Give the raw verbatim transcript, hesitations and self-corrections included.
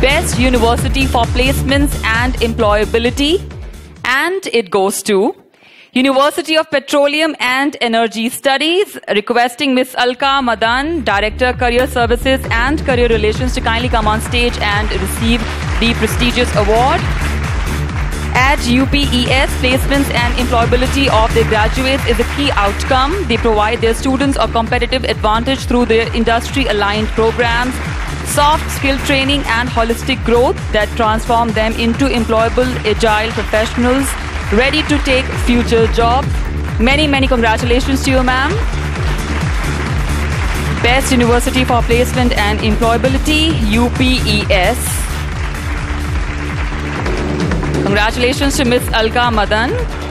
Best University for Placements and Employability, and it goes to University of Petroleum and Energy Studies, requesting Miss Alka Madan, Director, Career Services and Career Relations, to kindly come on stage and receive the prestigious award. At U P E S, placements and employability of their graduates is a key outcome. They provide their students a competitive advantage through their industry-aligned programs, soft skill training and holistic growth that transform them into employable, agile professionals ready to take future jobs. Many, many congratulations to you, ma'am. Best University for Placement and Employability, U P E S. Congratulations to Miss Alka Madan.